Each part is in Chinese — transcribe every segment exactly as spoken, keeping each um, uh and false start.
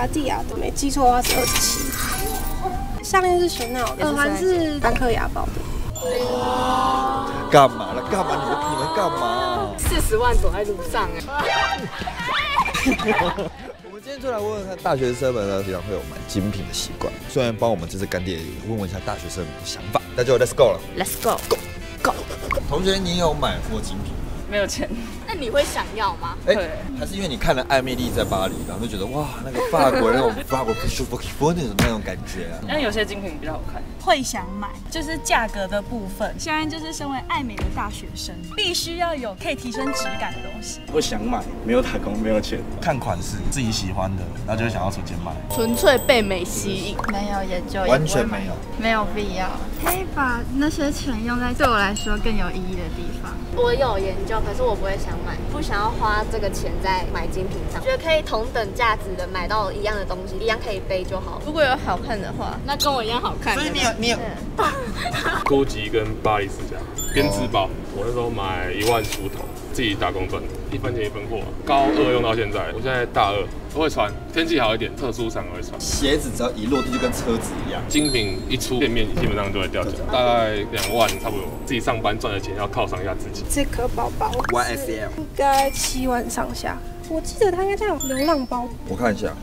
阿蒂亚的，没记错的话是二十七。项链是Chanel，耳环是梵克雅宝的。 干嘛了？干嘛？你们你们干嘛？ 四十万走在路上哎。 我们今天就来问问看，大学生们呢，平常会有买精品的习惯。虽然帮我们这次干爹问问一下大学生的想法，那就 Let's go 了。 Let's go go go。同学，你有买过精品？ 没有钱，那你会想要吗？ 哎、欸，还是因为你看了《艾蜜莉在巴黎》，然后就觉得哇，那个法国那种法国 beautiful beautiful 那种那种感觉啊。 因为有些精品比较好看， 会想买，就是价格的部分。现在就是身为爱美的大学生，必须要有可以提升质感的东西。 会想买，没有打工，没有钱， 看款式自己喜欢的，然后就会想要出钱买。 纯粹被美吸引， 没有研究， 完全没有， 没有必要。可以把那些钱用在对我来说更有意义的地方。 我有研究，可是我不会想买，不想要花这个钱在买精品上，觉得可以同等价值的买到一样的东西，一样可以背就好。 如果有好看的话， 那跟我一样好看。 所以你有你有。 哥吉跟巴黎世家编织包，我那时候买一万出头，自己打工赚的，一分钱一分货。高二用到现在，我现在大二，我会穿，天气好一点，特殊场合会穿。 鞋子只要一落地就跟车子一样， 精品一出店面基本上就会掉价，大概两万差不多。自己上班赚的钱要犒赏一下自己。 这颗包包 Y S L 应该七万上下，我记得它应该叫流浪包。 我看一下。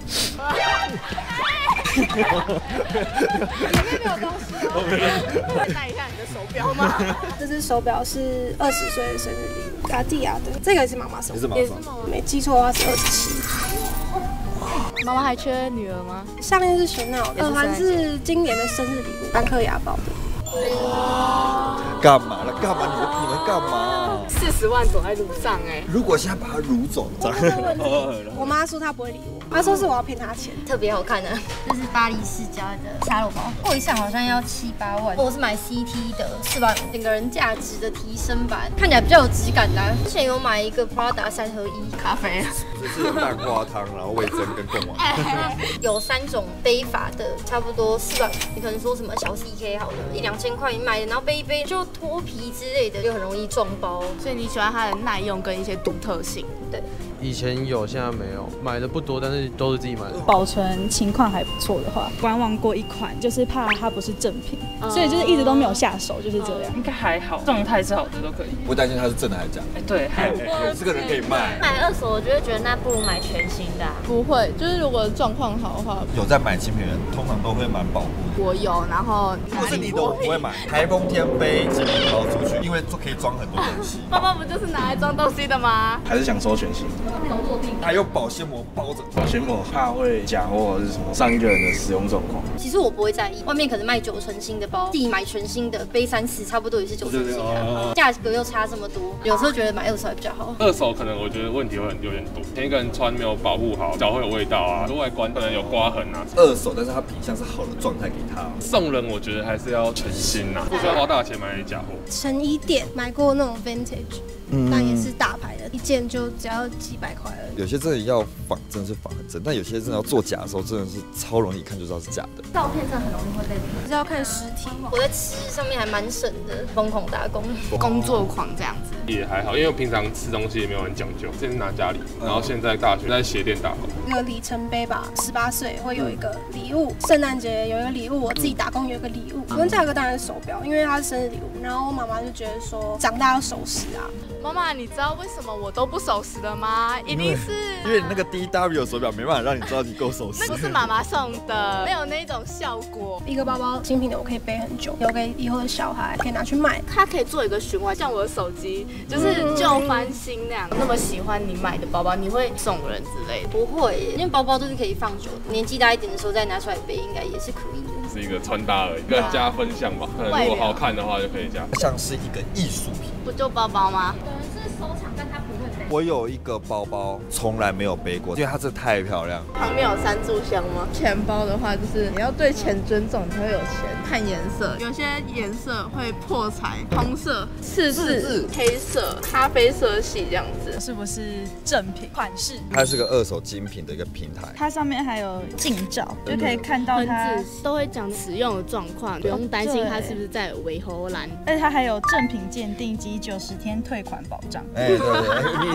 里面没有东西哦。可以戴一下你的手表吗？ 这只手表是二十岁的生日礼物，阿蒂亚的。这个也是妈妈送的， 也是妈妈。 没记错的话是二十七。 妈妈还缺女儿吗？ 项链是Chanel，耳环是今年的生日礼物，梵克雅宝的。 干嘛了？干嘛？你们你们干嘛？ 四十万走在路上哎。 如果现在把它掳走， 我妈说她不会理我，她说是我要骗她钱。 特别好看的， 这是巴黎世家的沙漏包，过一项好像要七八万。我是买 C T 的四万五，整个人价值的提升版，看起来比较有质感的。之前有买一个 Prada 三合一咖啡， 就是有蛋花汤，然后味噌跟贡丸。 有三种背法的，差不多四万。你可能说什么小 C K 好了，一两千块你买的，然后背一背就脱皮之类的，就很容易撞包。 所以你喜欢它的耐用跟一些独特性， 对。 以前有，现在没有，买的不多，但是都是自己买的。 保存情况还不错的话，观望过一款，就是怕它不是正品，嗯、所以就是一直都没有下手，就是这样。 应该还好，状态是好的都可以。 不担心它是正的还是假的？ 哎，对，还这个人可以卖。 买二手，我就会觉得那不如买全新的、啊。 不会，就是如果状况好的话， 有在买精品人，通常都会蛮保护的。 我有，然后如果是你的，我不会买。台风天背精品包出去，因为可以装很多东西。 包包不就是拿来装东西的吗？ 还是想收全新。 还有保鲜膜包着， 保鲜膜怕会假货或者是什么上一个人的使用状况。 其实我不会在意，外面可能卖九成新的包，自己买全新的背三次，差不多也是九成新的，价格又差这么多，有时候觉得买二手还比较好。 二手可能我觉得问题会很有点多，前一个人穿没有保护好，脚会有味道啊，外观可能有刮痕啊。 二手，但是它品相是好的状态给他。 送人我觉得还是要全新呐、啊，不需要花大钱买假货。 成衣店买过那种 vintage， 嗯、但也是大牌的，一件就只要几百块而已。 有些真的要仿，真的是仿很真，但有些真的要做假的时候，真的是超容易一看就知道是假的。 照片上很容易会被骗， 是要看实体。 我在吃上面还蛮省的，疯狂打工， 工作狂这样子。 也还好，因为我平常吃东西也没有很讲究，之前拿家里，然后现在大学在鞋店打工。 一个里程碑吧，十八岁会有一个礼物，圣诞节有一个礼物，我自己打工有一个礼物。跟价格当然是手表，因为它是生日礼物。然后我妈妈就觉得说，长大要守时啊。 妈妈，你知道为什么我都不守时了吗？一定是因为你那个 D W 手表没办法让你知道你够守时。 那不是妈妈送的，没有那种效果。 一个包包精品的，我可以背很久，留给以后的小孩，可以拿去卖。 它可以做一个循环，像我的手机，就是旧翻新那样。那么喜欢你买的包包，你会送人之类的？ 不会，因为包包都是可以放久的，年纪大一点的时候再拿出来背，应该也是可以的。 是一个穿搭而已，一个加分项吧。可能如果好看的话就可以加。 像是一个艺术品， 不就包包吗？ 可能是收藏，但它不会背。 我有一个包包，从来没有背过，因为它真的太漂亮。 旁边有三炷香吗？钱包的话，就是你要对钱尊重，你才会有钱。看颜色，有些颜色会破财，红色、赤赤、黑色、咖啡色系这样子， 是不是正品款式？ 它是个二手精品的一个平台， 它上面还有近照，就可以看到它都会讲使用的状况，不用担心它是不是在尾喉栏。 而且它还有正品鉴定及九十天退款保障。 哎，对对，你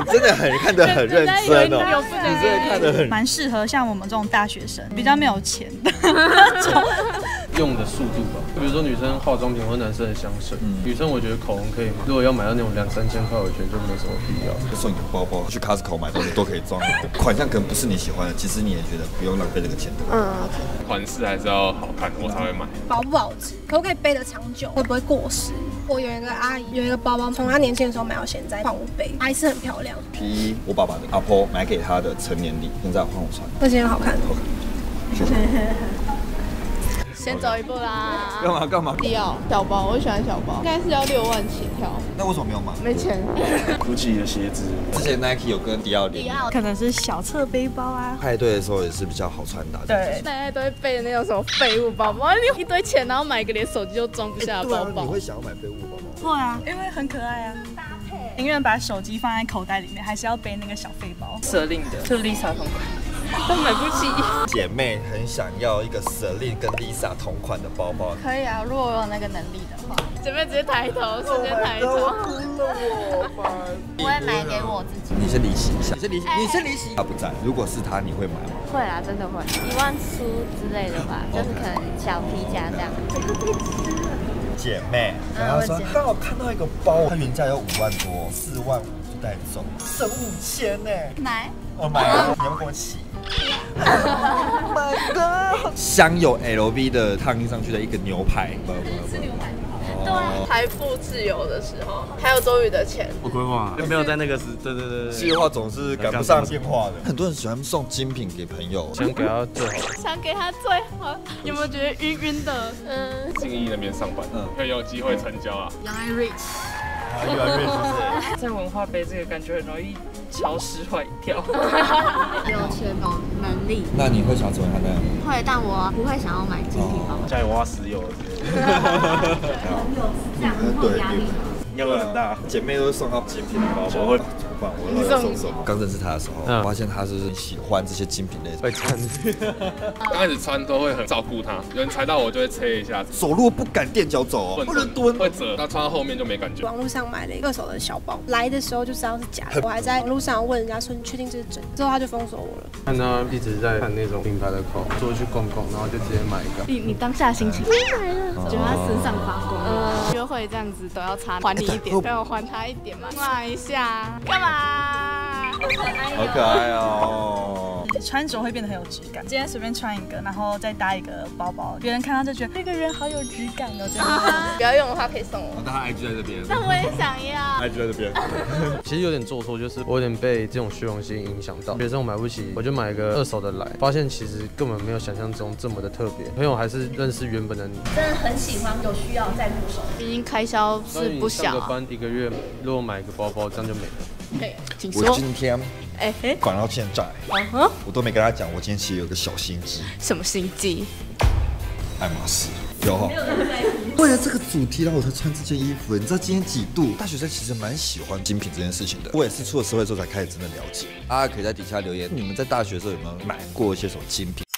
真的很看得很认真哦，你真的看得很蛮适合像我们这种大学生，比较没有钱的。 用的速度吧，比如说女生化妆品或男生的香水，嗯、女生我觉得口红可以买，如果要买到那种两三千块，我觉得就没什么必要。 就送你个包包，去 Costco 买东西都可以装，款项可能不是你喜欢的，其实你也觉得不用浪费这个钱的。 嗯， 款式还是要好看，我才会买。 保不保值，可不可以背得长久，会不会过时？我有一个阿姨有一个包包，从她年轻的时候买到现在，换我背，还是很漂亮。 P 我爸爸的阿婆买给她的成年礼，现在换我穿， 而且很好看。 好看，谢谢。 先走一步啦！ 干嘛干嘛？ 迪奥小包，我喜欢小包，应该是要六万起跳。 那为什么没有买？ 没钱。 Gucci 的鞋子， 之前 Nike 有跟迪奥联名， 可能是小侧背包啊。 派对的时候也是比较好穿搭的。 对， 大家都会背的那种什么废物包包，你一堆钱，然后买一个连手机都装不下的包包。 你会想要买废物包包？ 会啊，因为很可爱啊。宁愿把手机放在口袋里面，还是要背那个小背包。 舍令的，就 Lisa 同款，都买不起。 姐妹很想要一个 Celine 跟 Lisa 同款的包包。 可以啊，如果我有那个能力的话。姐妹直接抬头，直接抬头。 我会买给我自己。 你先离席一下，你先离席，你先离席。他不在，如果是他，你会买吗？ 会啦，真的会，一万出之类的吧，就是可能小皮夹这样。 姐妹，然后说刚好看到一个包，它原价有五万多，四万五就带走，省五千呢。 买， 我买了，你要不跟我骑？买的，镶有 L V 的烫印上去的一个牛排， 是牛排。对，财富自由的时候，还有多余的钱。 我规划没有在那个时，对对对对， 计划总是赶不上变化的。很多人喜欢送精品给朋友， 想给他最好， 想给他最好。有没有觉得晕晕的？嗯， 信义那边上班，嗯，会有机会成交啊。 原来 rich。 越来越是不是？ 在文化杯这个感觉很容易消失坏掉。 有钱有能力， 那你会想成为他那样吗？ 会，但我不会想要买精品包。 家里挖石油之类的。 朋友这样很有压力。 压力很大， 姐妹都送她精品的包包，会怎么办？我要送什么？刚认识她的时候，发现她是喜欢这些精品类的， 会穿。 刚开始穿都会很照顾她，有人踩到我就会切一下。 走路不敢垫脚走哦，不能蹲， 会折。那穿到后面就没感觉。 网络上买了一个二手的小包，来的时候就知道是假的。我还在网络上问人家说你确定这是真？之后他就封锁我了。 看他一直在看那种品牌的口，说去逛逛，然后就直接买一个。 你你当下心情？买了，觉得他身上发光。嗯，约会这样子都要擦，还你一点，让我还他一点嘛，骂一下，干嘛？ 好可爱哦！ 穿着会变得很有质感。今天随便穿一个，然后再搭一个包包，别人看到就觉得这个人好有质感哦。真的， 不要用的话可以送我。 那他 I G 在这边， 那我也想要。 I G 在这边。 其实有点做错，就是我有点被这种虚荣心影响到。学生我买不起，我就买一个二手的来，发现其实根本没有想象中这么的特别。朋友还是认识原本的你。 真的很喜欢，有需要再入手。 毕竟开销是不小。 上个班一个月，如果买个包包，这样就没了。 嘿，请说。 我今天， 哎嘿， 管到现在， 嗯我都没跟他讲，我今天其实有个小心机。 什么心机？ 爱马仕。有哈。为了这个主题，然后我才穿这件衣服。你知道今天几度？大学生其实蛮喜欢精品这件事情的。我也是出了社会之后才开始真的了解。大家可以在底下留言，你们在大学的时候有没有买过一些什么精品？